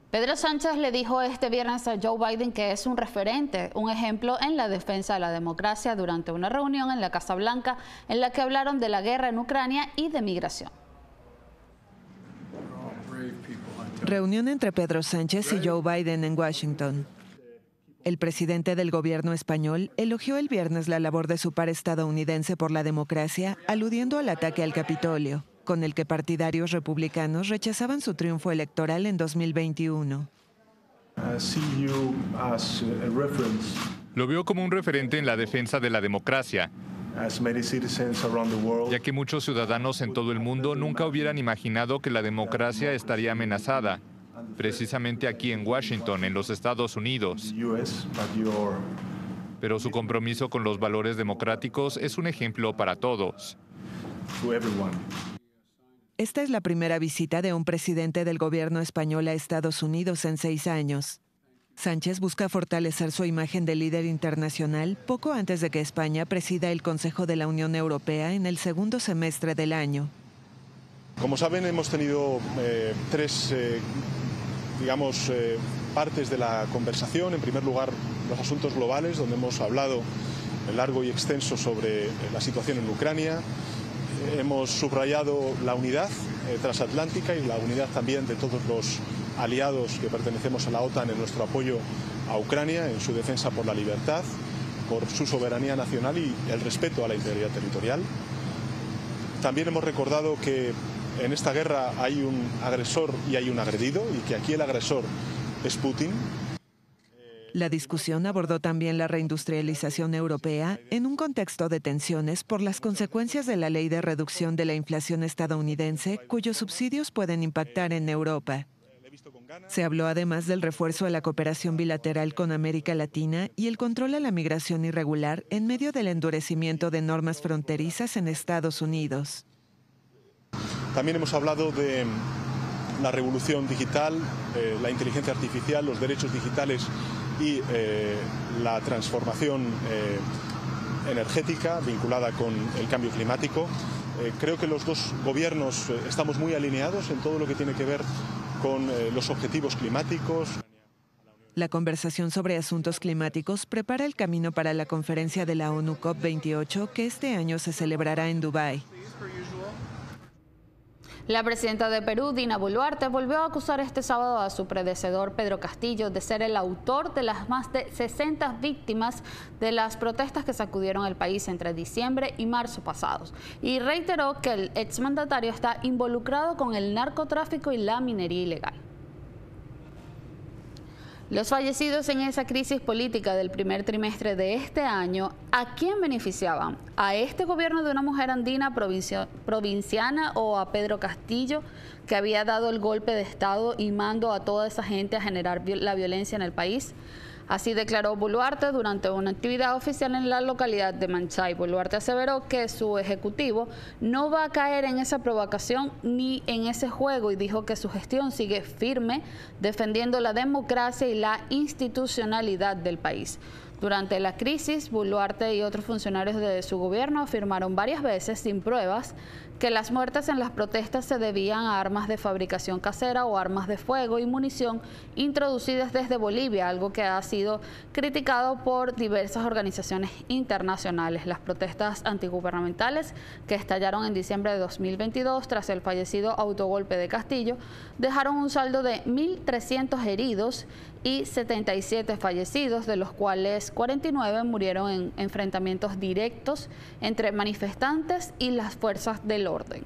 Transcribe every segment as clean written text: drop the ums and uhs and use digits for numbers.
Pedro Sánchez le dijo este viernes a Joe Biden que es un referente, un ejemplo en la defensa de la democracia durante una reunión en la Casa Blanca en la que hablaron de la guerra en Ucrania y de migración. Reunión entre Pedro Sánchez y Joe Biden en Washington. El presidente del gobierno español elogió el viernes la labor de su par estadounidense por la democracia, aludiendo al ataque al Capitolio, con el que partidarios republicanos rechazaban su triunfo electoral en 2021. Lo veo como un referente en la defensa de la democracia, ya que muchos ciudadanos en todo el mundo nunca hubieran imaginado que la democracia estaría amenazada, precisamente aquí en Washington, en los Estados Unidos. Pero su compromiso con los valores democráticos es un ejemplo para todos. Esta es la primera visita de un presidente del gobierno español a Estados Unidos en 6 años. Sánchez busca fortalecer su imagen de líder internacional poco antes de que España presida el Consejo de la Unión Europea en el segundo semestre del año. Como saben, hemos tenido tres partes de la conversación. En primer lugar, los asuntos globales, donde hemos hablado largo y extenso sobre la situación en Ucrania. Hemos subrayado la unidad transatlántica y la unidad también de todos los aliados que pertenecemos a la OTAN en nuestro apoyo a Ucrania, en su defensa por la libertad, por su soberanía nacional y el respeto a la integridad territorial. También hemos recordado que en esta guerra hay un agresor y hay un agredido, y que aquí el agresor es Putin. La discusión abordó también la reindustrialización europea en un contexto de tensiones por las consecuencias de la ley de reducción de la inflación estadounidense, cuyos subsidios pueden impactar en Europa. Se habló además del refuerzo de la cooperación bilateral con América Latina y el control a la migración irregular en medio del endurecimiento de normas fronterizas en Estados Unidos. También hemos hablado de la revolución digital, la inteligencia artificial, los derechos digitales y la transformación energética vinculada con el cambio climático. Creo que los dos gobiernos estamos muy alineados en todo lo que tiene que ver con los objetivos climáticos. La conversación sobre asuntos climáticos prepara el camino para la conferencia de la ONU COP28 que este año se celebrará en Dubái. La presidenta de Perú, Dina Boluarte, volvió a acusar este sábado a su predecesor Pedro Castillo de ser el autor de las más de 60 víctimas de las protestas que sacudieron el país entre diciembre y marzo pasados, y reiteró que el exmandatario está involucrado con el narcotráfico y la minería ilegal. Los fallecidos en esa crisis política del primer trimestre de este año, ¿a quién beneficiaban? ¿A este gobierno de una mujer andina provinciana o a Pedro Castillo, que había dado el golpe de Estado y mando a toda esa gente a generar la violencia en el país? Así declaró Boluarte durante una actividad oficial en la localidad de Manchay. Boluarte aseveró que su ejecutivo no va a caer en esa provocación ni en ese juego y dijo que su gestión sigue firme defendiendo la democracia y la institucionalidad del país. Durante la crisis, Boluarte y otros funcionarios de su gobierno afirmaron varias veces, sin pruebas, que las muertes en las protestas se debían a armas de fabricación casera o armas de fuego y munición introducidas desde Bolivia, algo que ha sido criticado por diversas organizaciones internacionales. Las protestas antigubernamentales que estallaron en diciembre de 2022 tras el fallecido autogolpe de Castillo dejaron un saldo de 1.300 heridos y 77 fallecidos, de los cuales 49 murieron en enfrentamientos directos entre manifestantes y las fuerzas del orden.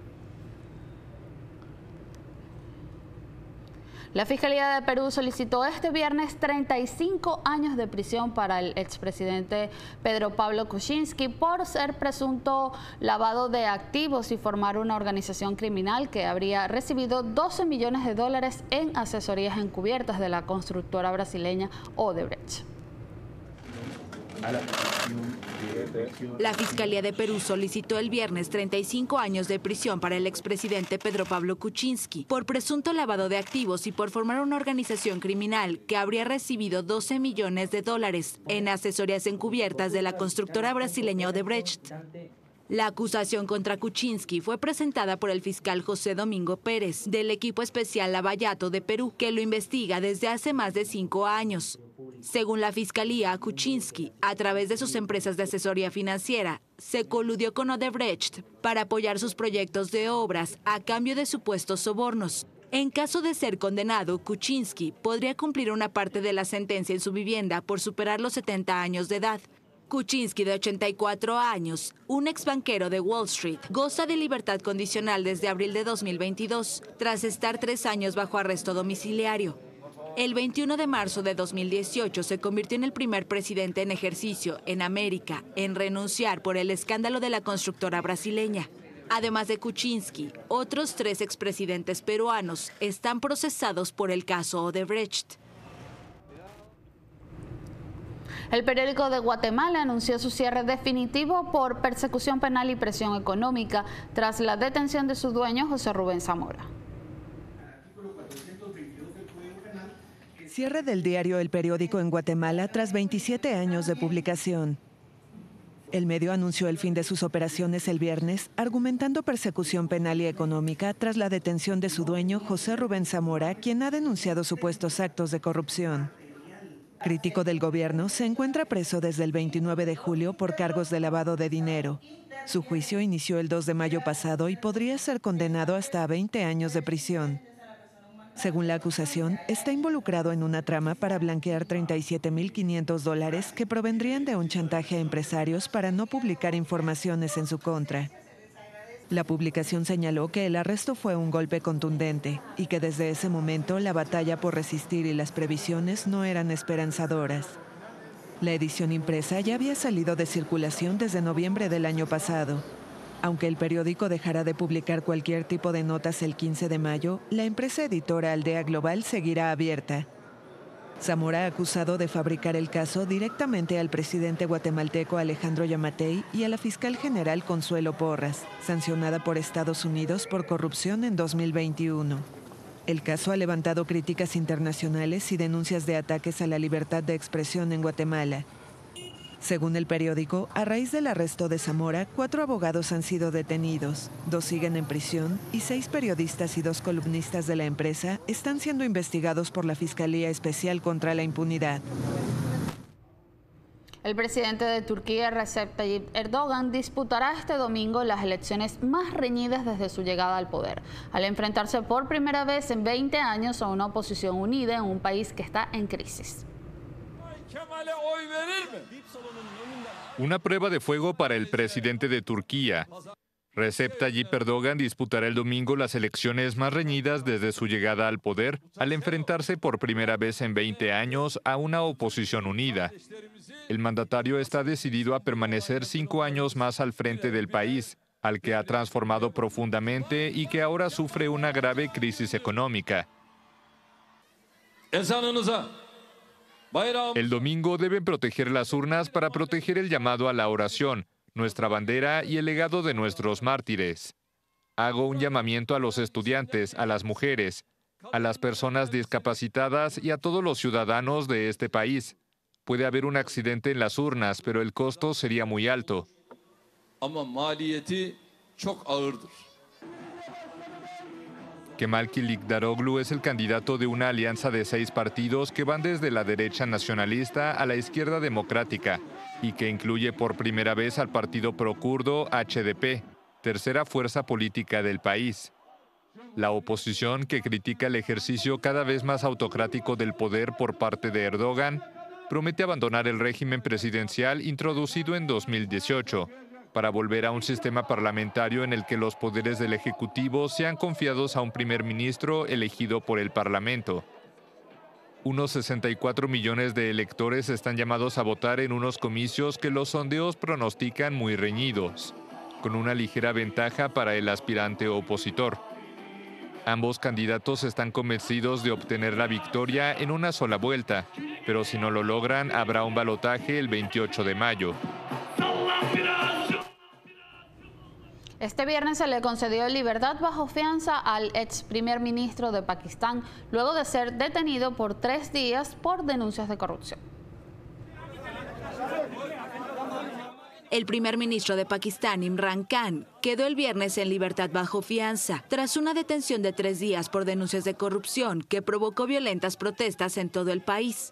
La Fiscalía de Perú solicitó este viernes 35 años de prisión para el expresidente Pedro Pablo Kuczynski por ser presunto lavado de activos y formar una organización criminal que habría recibido 12 millones de dólares en asesorías encubiertas de la constructora brasileña Odebrecht. La Fiscalía de Perú solicitó el viernes 35 años de prisión para el expresidente Pedro Pablo Kuczynski por presunto lavado de activos y por formar una organización criminal que habría recibido 12 millones de dólares en asesorías encubiertas de la constructora brasileña Odebrecht. La acusación contra Kuczynski fue presentada por el fiscal José Domingo Pérez, del equipo especial Lavallato de Perú, que lo investiga desde hace más de 5 años. Según la fiscalía, Kuczynski, a través de sus empresas de asesoría financiera, se coludió con Odebrecht para apoyar sus proyectos de obras a cambio de supuestos sobornos. En caso de ser condenado, Kuczynski podría cumplir una parte de la sentencia en su vivienda por superar los 70 años de edad. Kuczynski, de 84 años, un exbanquero de Wall Street, goza de libertad condicional desde abril de 2022, tras estar 3 años bajo arresto domiciliario. El 21 de marzo de 2018 se convirtió en el primer presidente en ejercicio en América en renunciar por el escándalo de la constructora brasileña. Además de Kuczynski, otros 3 expresidentes peruanos están procesados por el caso Odebrecht. El periódico de Guatemala anunció su cierre definitivo por persecución penal y presión económica tras la detención de su dueño, José Rubén Zamora. Cierre del diario El Periódico en Guatemala tras 27 años de publicación. El medio anunció el fin de sus operaciones el viernes, argumentando persecución penal y económica tras la detención de su dueño, José Rubén Zamora, quien ha denunciado supuestos actos de corrupción. Crítico del gobierno, se encuentra preso desde el 29 de julio por cargos de lavado de dinero. Su juicio inició el 2 de mayo pasado y podría ser condenado hasta a 20 años de prisión. Según la acusación, está involucrado en una trama para blanquear $37.500 que provendrían de un chantaje a empresarios para no publicar informaciones en su contra. La publicación señaló que el arresto fue un golpe contundente y que desde ese momento la batalla por resistir y las previsiones no eran esperanzadoras. La edición impresa ya había salido de circulación desde noviembre del año pasado. Aunque el periódico dejará de publicar cualquier tipo de notas el 15 de mayo, la empresa editora Aldea Global seguirá abierta. Zamora ha acusado de fabricar el caso directamente al presidente guatemalteco Alejandro Yamatei y a la fiscal general Consuelo Porras, sancionada por Estados Unidos por corrupción en 2021. El caso ha levantado críticas internacionales y denuncias de ataques a la libertad de expresión en Guatemala. Según el periódico, a raíz del arresto de Zamora, 4 abogados han sido detenidos, 2 siguen en prisión y 6 periodistas y 2 columnistas de la empresa están siendo investigados por la Fiscalía Especial contra la Impunidad. El presidente de Turquía, Recep Tayyip Erdogan, disputará este domingo las elecciones más reñidas desde su llegada al poder, al enfrentarse por primera vez en 20 años a una oposición unida en un país que está en crisis. Una prueba de fuego para el presidente de Turquía. Recep Tayyip Erdogan disputará el domingo las elecciones más reñidas desde su llegada al poder, al enfrentarse por primera vez en 20 años a una oposición unida. El mandatario está decidido a permanecer 5 años más al frente del país, al que ha transformado profundamente y que ahora sufre una grave crisis económica. El domingo deben proteger las urnas para proteger el llamado a la oración, nuestra bandera y el legado de nuestros mártires. Hago un llamamiento a los estudiantes, a las mujeres, a las personas discapacitadas y a todos los ciudadanos de este país. Puede haber un accidente en las urnas, pero el costo sería muy alto. Kemal Kılıçdaroğlu es el candidato de una alianza de 6 partidos que van desde la derecha nacionalista a la izquierda democrática y que incluye por primera vez al partido procurdo HDP, tercera fuerza política del país. La oposición, que critica el ejercicio cada vez más autocrático del poder por parte de Erdogan, promete abandonar el régimen presidencial introducido en 2018. Para volver a un sistema parlamentario en el que los poderes del Ejecutivo sean confiados a un primer ministro elegido por el Parlamento. Unos 64 millones de electores están llamados a votar en unos comicios que los sondeos pronostican muy reñidos, con una ligera ventaja para el aspirante opositor. Ambos candidatos están convencidos de obtener la victoria en una sola vuelta, pero si no lo logran, habrá un balotaje el 28 de mayo. Este viernes se le concedió libertad bajo fianza al ex primer ministro de Pakistán, luego de ser detenido por 3 días por denuncias de corrupción. El primer ministro de Pakistán, Imran Khan, quedó el viernes en libertad bajo fianza, tras una detención de 3 días por denuncias de corrupción que provocó violentas protestas en todo el país.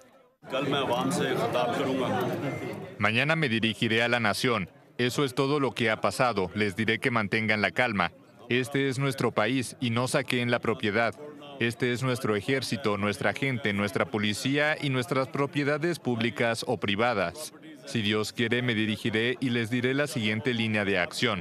Mañana me dirigiré a la nación. Eso es todo lo que ha pasado. Les diré que mantengan la calma. Este es nuestro país y no saqueen la propiedad. Este es nuestro ejército, nuestra gente, nuestra policía y nuestras propiedades públicas o privadas. Si Dios quiere, me dirigiré y les diré la siguiente línea de acción.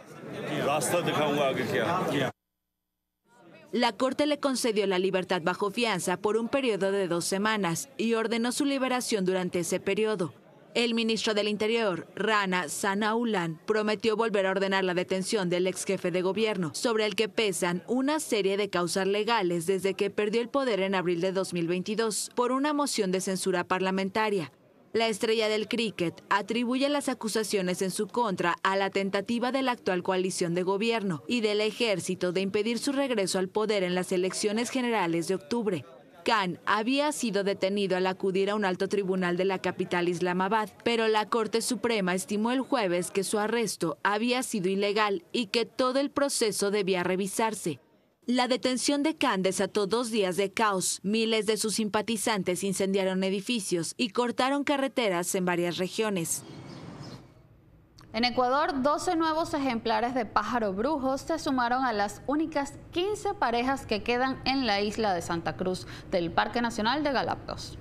La Corte le concedió la libertad bajo fianza por un periodo de 2 semanas y ordenó su liberación durante ese periodo. El ministro del Interior, Rana Sanaullah, prometió volver a ordenar la detención del ex jefe de gobierno, sobre el que pesan una serie de causas legales desde que perdió el poder en abril de 2022 por una moción de censura parlamentaria. La estrella del cricket atribuye las acusaciones en su contra a la tentativa de la actual coalición de gobierno y del ejército de impedir su regreso al poder en las elecciones generales de octubre. Khan había sido detenido al acudir a un alto tribunal de la capital Islamabad, pero la Corte Suprema estimó el jueves que su arresto había sido ilegal y que todo el proceso debía revisarse. La detención de Khan desató 2 días de caos. Miles de sus simpatizantes incendiaron edificios y cortaron carreteras en varias regiones. En Ecuador, 12 nuevos ejemplares de pájaro brujo se sumaron a las únicas 15 parejas que quedan en la isla de Santa Cruz del Parque Nacional de Galápagos.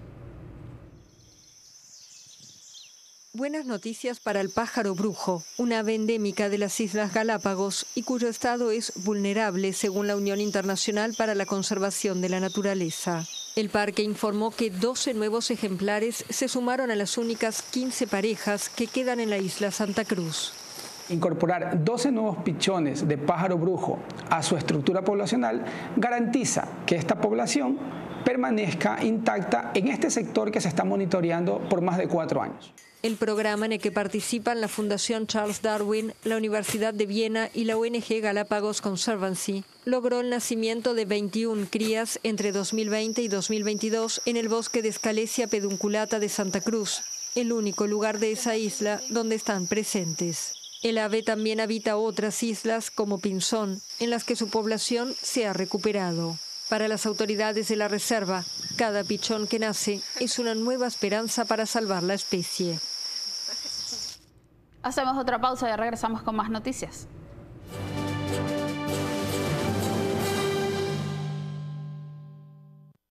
Buenas noticias para el pájaro brujo, una ave endémica de las Islas Galápagos y cuyo estado es vulnerable según la Unión Internacional para la Conservación de la Naturaleza. El parque informó que 12 nuevos ejemplares se sumaron a las únicas 15 parejas que quedan en la isla Santa Cruz. Incorporar 12 nuevos pichones de pájaro brujo a su estructura poblacional garantiza que esta población permanezca intacta en este sector que se está monitoreando por más de 4 años. El programa en el que participan la Fundación Charles Darwin, la Universidad de Viena y la ONG Galapagos Conservancy logró el nacimiento de 21 crías entre 2020 y 2022 en el bosque de Scalesia pedunculata de Santa Cruz, el único lugar de esa isla donde están presentes. El ave también habita otras islas como Pinzón, en las que su población se ha recuperado. Para las autoridades de la reserva, cada pichón que nace es una nueva esperanza para salvar la especie. Hacemos otra pausa y regresamos con más noticias.